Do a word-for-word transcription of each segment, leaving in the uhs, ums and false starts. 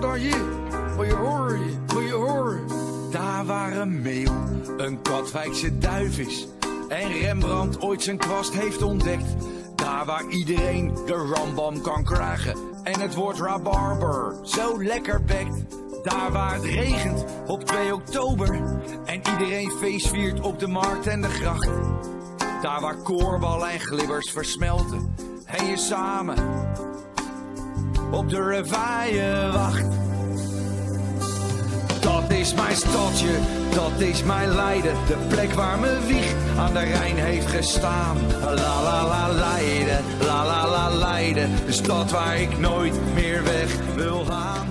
dan je. Moet je horen, moet je horen. Daar waar een meeuw een Katwijkse duif is. En Rembrandt ooit zijn kwast heeft ontdekt. Daar waar iedereen de rambam kan krijgen. En het woord rabarber zo lekker bekt. Daar waar het regent op twee oktober. En iedereen feestviert op de markt en de gracht. Daar waar koorballen en glibbers versmelten. En je samen op de revaille wacht. Dat is mijn stadje, dat is mijn Leiden. De plek waar mijn wieg aan de Rijn heeft gestaan. La la la Leiden, la la la Leiden. De stad waar ik nooit meer weg wil gaan.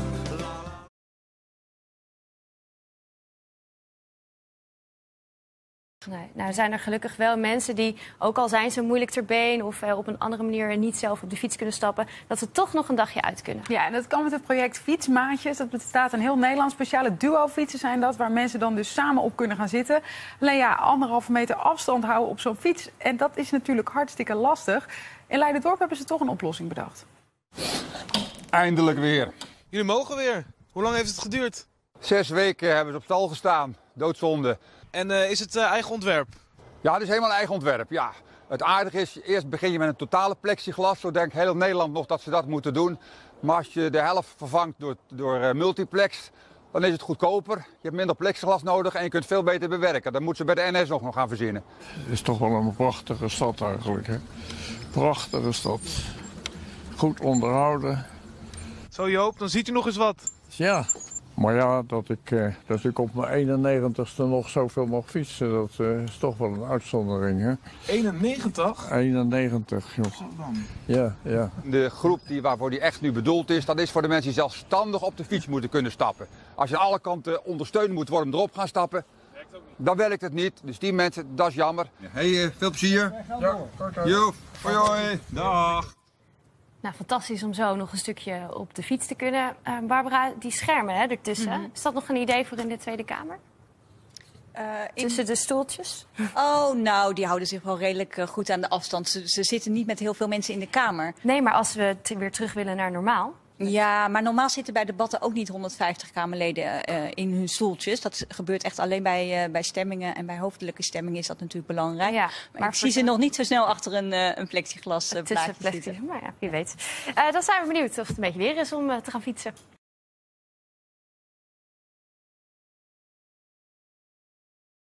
Nee, nou zijn er gelukkig wel mensen die, ook al zijn ze moeilijk ter been of uh, op een andere manier niet zelf op de fiets kunnen stappen, dat ze toch nog een dagje uit kunnen. Ja, en dat kan met het project Fietsmaatjes. Dat bestaat in heel Nederland. Speciale duo-fietsen zijn dat, waar mensen dan dus samen op kunnen gaan zitten. Alleen ja, anderhalve meter afstand houden op zo'n fiets. En dat is natuurlijk hartstikke lastig. In Leiden-Dorp hebben ze toch een oplossing bedacht. Eindelijk weer. Jullie mogen weer. Hoe lang heeft het geduurd? Zes weken hebben ze op stal gestaan. Doodzonde. En uh, is het uh, eigen ontwerp? Ja, het is helemaal eigen ontwerp, ja. Het aardige is, eerst begin je met een totale plexiglas. Zo denkt heel Nederland nog dat ze dat moeten doen. Maar als je de helft vervangt door, door uh, multiplex, dan is het goedkoper. Je hebt minder plexiglas nodig en je kunt veel beter bewerken. Dat moeten ze bij de N S nog, nog gaan verzinnen. Het is toch wel een prachtige stad eigenlijk, hè? Prachtige stad. Goed onderhouden. Zo Joop, dan ziet u nog eens wat. Ja. Maar ja, dat ik, eh, dat ik op mijn eenennegentigste nog zoveel mag fietsen, dat uh, is toch wel een uitzondering, hè? eenennegentig? eenennegentig, joh. Ja, ja. De groep die, waarvoor die echt nu bedoeld is, dat is voor de mensen die zelfstandig op de fiets moeten kunnen stappen. Als je aan alle kanten ondersteund moet worden om erop gaan stappen, dan werkt het niet. Dus die mensen, dat is jammer. Hey, uh, veel plezier. Ja, Joep, hoi hoi. Dag. Nou, fantastisch om zo nog een stukje op de fiets te kunnen. Uh, Barbara, die schermen hè, ertussen. Mm-hmm. Is dat nog een idee voor in de Tweede Kamer? Uh, in... Tussen de stoeltjes? Oh, nou, die houden zich wel redelijk uh, goed aan de afstand. Ze, ze zitten niet met heel veel mensen in de Kamer. Nee, maar als we t- weer terug willen naar normaal... Ja, maar normaal zitten bij debatten ook niet honderdvijftig Kamerleden uh, in hun stoeltjes. Dat gebeurt echt alleen bij, uh, bij stemmingen. En bij hoofdelijke stemmingen is dat natuurlijk belangrijk. Ja, maar, maar ik zie ze nog niet zo snel achter een, uh, een plexiglas uh, plaatje zitten. Maar ja, wie weet. Uh, dan zijn we benieuwd of het een beetje weer is om uh, te gaan fietsen.